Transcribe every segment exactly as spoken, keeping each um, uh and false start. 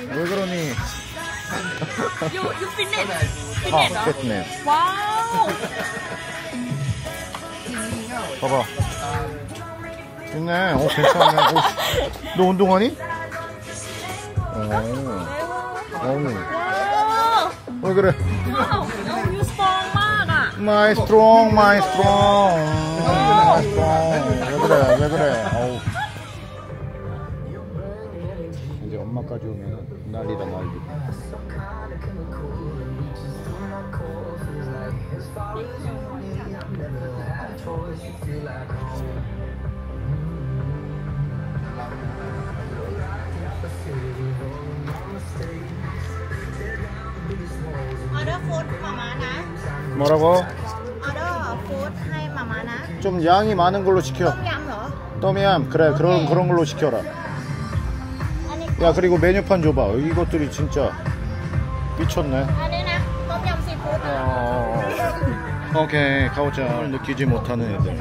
왜 그러니? You you fitness. 아, 피트니스. 와우. 봐봐. 있네. 어, 괜찮네. 오, 너 운동하니? 오. 와우. 왜 그래? 와우. You strong 막 아. My strong, my strong. My strong. 왜 그래? 왜 그래? 어우. 이제 엄마까지 오면 난리다 난리. Order food 마마나. 뭐라고? Order foodให้마마나. 좀 양이 많은 걸로 시켜. 똠얌. ต้มยำ. 그래, 그런 그런 걸로 시켜라. 야, 그리고 메뉴판 줘봐. 이것들이 진짜 미쳤네. 아니나 똠얌 씨푸드. 어, 오케이, 가오짱을 느끼지 못하는 애들.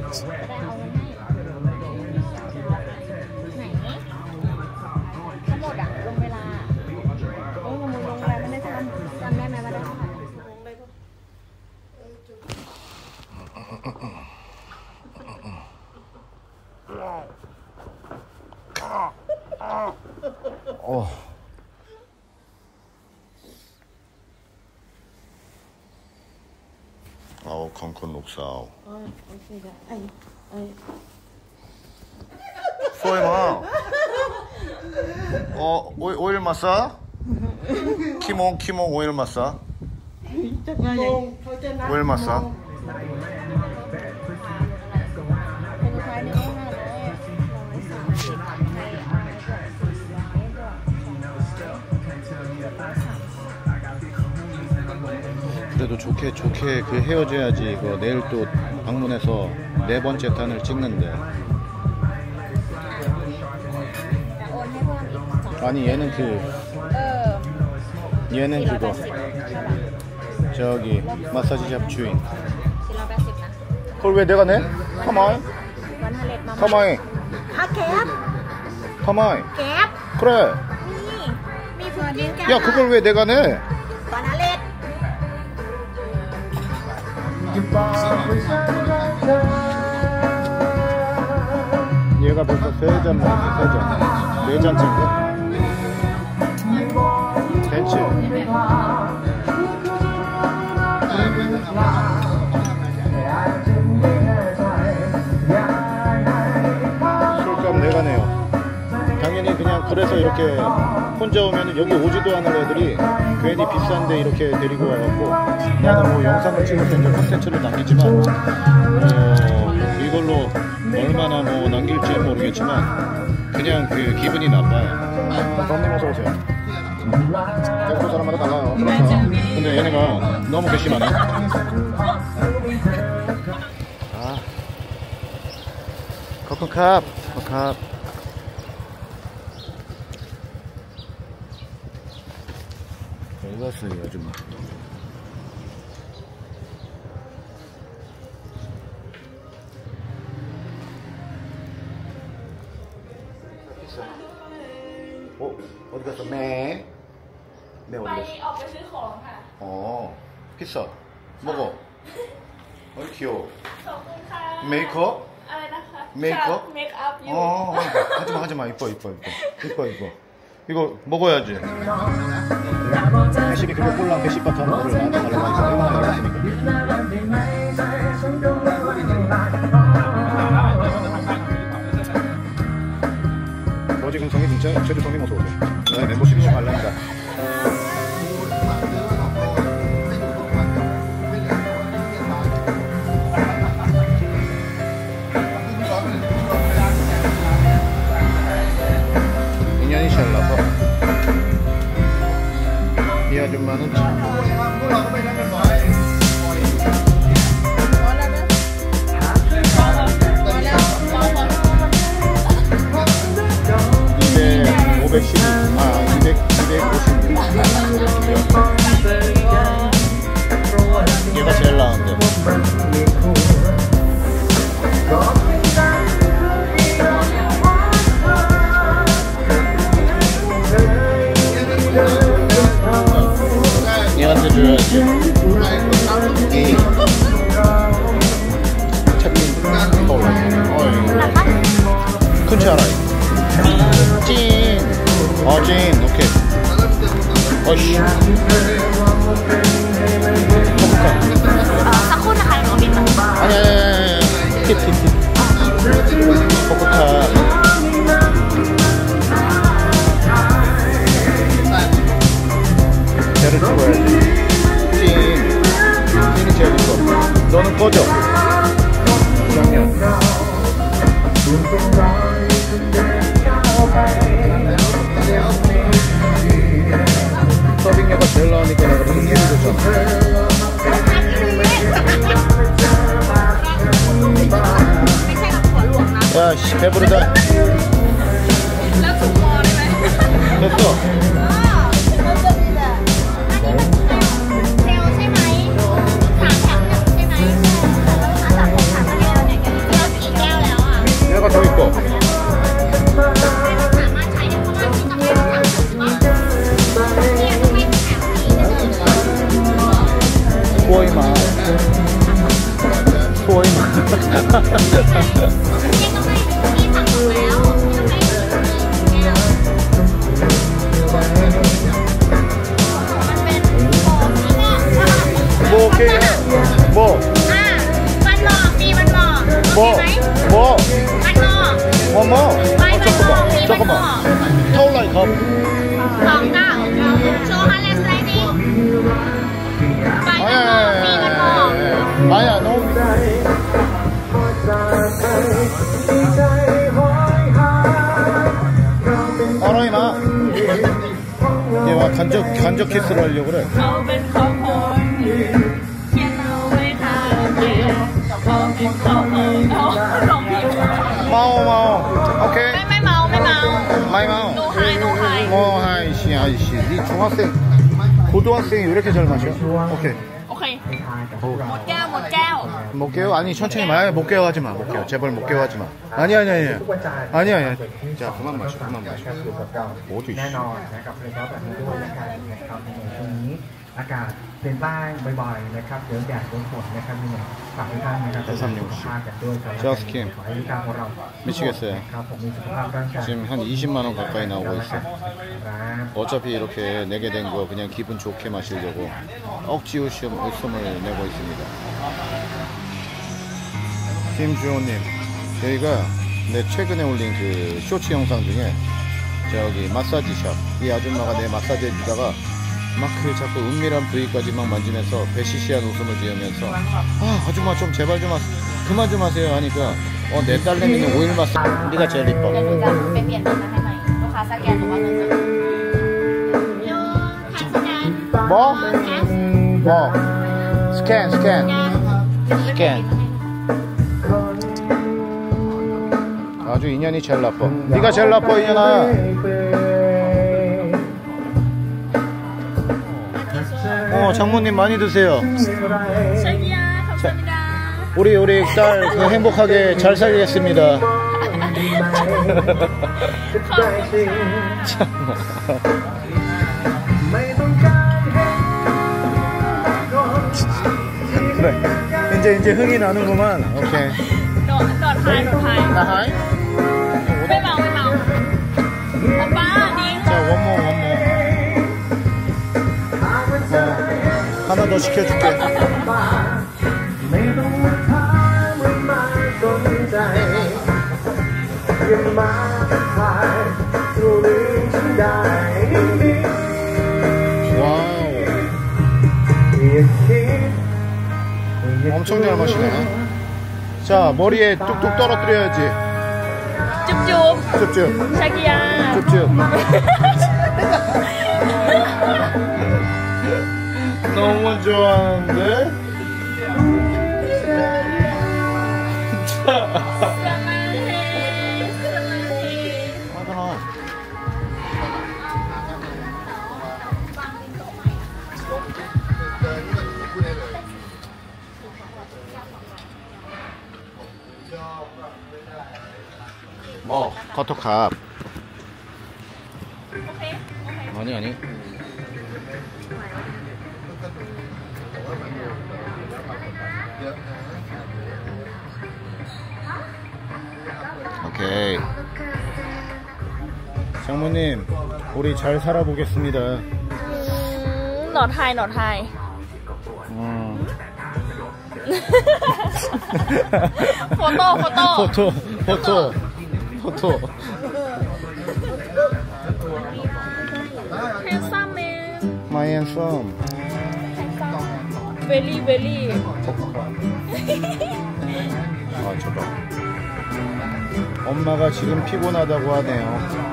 어. 아우, 컨컨 녹사오. 소이마. 어, 오일, 오일 마사? 키몽, 키몽 오일 마사? 오일 마사? 그래도 좋게 좋게 그 헤어져야지. 그 내일 또 방문해서 네 번째 탄을 찍는데. 아니 얘는 그 얘는 그거 저기 마사지샵 주인. 그걸 왜 내가 내? 가만히 가만히 아 캡. 가만히 캡. 그래. 미, 미 푸딩 캡. 야 그걸 왜 내가 내? 바나렛. 얘가 벌써 세 잔 먹었어. 세 잔. 네 잔째인가? 벤츠. 술값 내가 내요. 당연히 그냥 그래서 이렇게 혼자 오면 여기 오지도 않을 애들이 괜히 비싼데 이렇게 데리고 와갖고 나는 뭐 영상을 찍어서 이제 콘텐츠를 남기지만 어, 이걸로 얼마나 뭐 남길지 모르겠지만 그냥 그 기분이 나빠요. 손님 어서 오세요. 대구 사람마다 달라요. 그렇죠. 근데 얘네가 너무 괘씸하네. 아, 커튼컵, 커튼컵. 어디 갔어요, 이 아줌마? 어? 어디 갔어? 매? 매 어디 갔어? ออกไปซื้อของค่ะ 어, 피자 먹어. 어, 귀여워. ขอบคุณค่ะ 메이크업? อะไรนะคะ 메이크업? เมคอัพอยู่ 어, 하지마, 하지마. 이뻐, 이뻐, 이뻐. 이뻐, 이뻐. 이거 먹어야지. 배십이 그렇게 꼴랑 배십밥 하는 거를 나한테 달라고 하니까 얼마나 열었으니까. 어제 근성이 진짜 최주성이 어서 오세요. 네, 멤버십이 좀 갈랍니다. 인연이 잘나서 이 아줌마는 참 오백십이, 아, 이백, 이백오십육. 얘가 제일 나은데. 보여야지. 이 챕틴 떠올랐어. 어이. 큰치 알아요. 찐. 어, 찐. 오케이. 어이씨. 포크카. 사쿠나 할 겁니다. 아니, 아니, 아니, 아니. 티티티. 포크카. 쟤를 찍어야지. 찐. 찐이 제일 이뻐. 너는 꺼져. 정년. 서빙료가 제일 나오니까 내가 그렇게 끼를 줬잖아. 야, 씨, 배부르다. 됐어. 얘가 더 이뻐. 소이마. 소이마. 뭐 오케이야. 뭐? 뭐? 뭐? 뭐 뭐? 어, 잠깐만. 잠깐만. 타올라이 컵. 아야, 아야, 너무. 어라이마. 얘와 간접 간접 키스를 하려고 그래. 마오 마오. 오케이. 마이 마오. 어, 아이씨, 아이씨. 이 중학생, 고등학생이 왜 이렇게 잘 마셔? 오케이. 오케이. 못 깨워, 못 깨워. 못 깨워? 아니, 천천히 마. 못 깨워 하지 마. 못 깨워. 제발 못 깨워 하지 마. 아니, 아니, 아니. 아니, 아니. 자, 그만 마셔. 그만 마셔. 어디, 씨. แน่นอนนะครับโดยเฉพาะแบบนี้ด้วยนะครับนะครับในช่วงนี้อากาศเปลี่ยนแปลงบ่อยๆนะครับเดี๋ยวแดดเดี๋ยวฝนนะครับยังไงฝากทุกท่านนะครับดูแลสุขภาพกันด้วยครับ 저스킨 ขอให้ลูกค้าของเรา 미치겠어요. ครับผมมีสุขภาพร่างกาย 지금 한 이십만 원 가까이 나오고 있어. ครับ 어차피 이렇게 내게 된 거 그냥 기분 좋게 마시려고 억지 웃음, 웃음을 내고 있습니다. 김주호님, 여기가 내 최근에 올린 그 쇼츠 영상 중에 저기 마사지샵, 이 아줌마가 내 마사지 해주다가 막 그 자꾸 은밀한 부위까지 막 만지면서 배시시한 웃음을 지으면서 아 아줌마 좀 제발 좀 하, 그만 좀 하세요 하니까 어 내 딸내미는 오일 마사 네가 제일 이뻐. ไปเปลี่ยนเงินมาให้ใหม่ลูกค้าสแกนหรือว่าเงินสดโยใครสแกน 뭐? 뭐? 스캔 스캔 스캔. 아주 인연이 제일 나빠. 네가 제일 나빠 인연아. 어 장모님 많이 드세요. 자기야 감사합니다. 우리 우리 딸 그 행복하게 잘 살겠습니다. 참나. 그래 이제 이제 흥이 나는구만. 오케이. โดดโดดไฮโดดไฮ 나하이. ไม่เมาไม่เมาโอป้านี่ 자 원모 원모. 어, 하나 더 시켜줄게. 와우. 엄청 잘 마시네. 자 머리에 뚝뚝 떨어뜨려야지. จุ๊บจุ๊บ 쭉쭉 ชากิยา 쭉쭉. 너무 좋아하는데? สมาธิสมาธิ 하더라. 뭐 커터캅. โอเคโอเค 아니 아니. 오케이. 장모님, 우리 잘 살아보겠습니다. 음, 너 타이, 너 타이. 음. 포토, 포토. 포토, 포토, 포토. Handsome man. My handsome. Very, very. 아, 저거. 엄마가 지금 피곤하다고 하네요.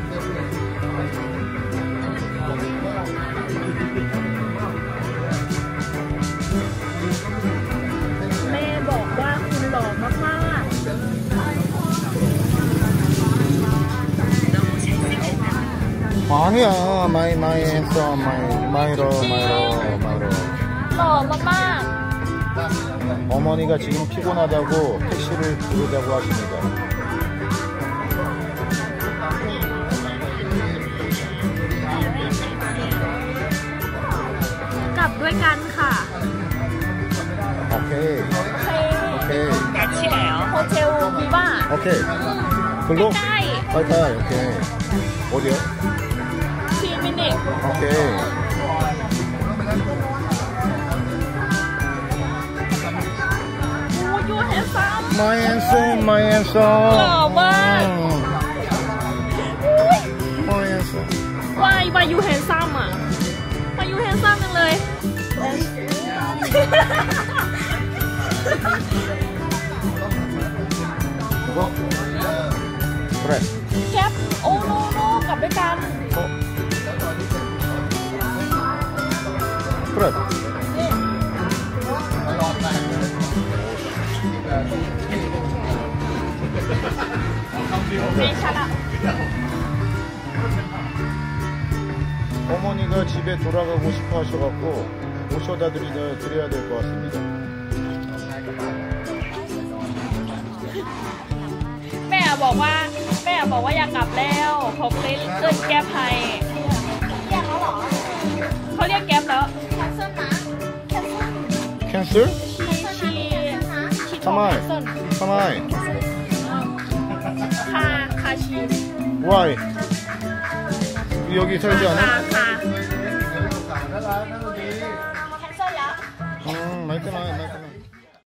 아니야, 마이 마이 했어, 마이 마이로 마이로 마이로. 너 엄마. 어머니가 지금 피곤하다고 택시를 부르자고 하십니다. กลับด้วยกันค่ะ 오케이, โอเค 오케이, โฮเทลวีว่า 오케이. 글로? ใกล้ 빠이빠이, 오케이. 어디요? ชีมินิ 오케이. โอ้ยูเฮซัม My handsome, my handsome. หล่อมาก 음. My handsome. วายวายยูเฮซัมอ่ะวายยูเฮซัมจังเลย 이거? 그래. แก๊ปโอ้โนโนกลับด้วยกัน 어? 그래. ไม่ชัดอ่ะ 어머니가 집에 돌아가고 싶어 하셔갖고 모셔다 드리다 드려야 될 것 같습니다. แม่บอกว่าแม่บอกว่าอยากกลับแล้วผมเลยเอิ้นแก๊ปให้เรียกเขาเหรอเขาเรียกแก๊ปแล้วแคนเซิลนะแคนเซิล 캔슬? ชีชีทอ 가마이. แคนเซิล 가마이. คาคาชี Why? 여기 살지 คา 않아? คา 음, 말끔해, 말끔해.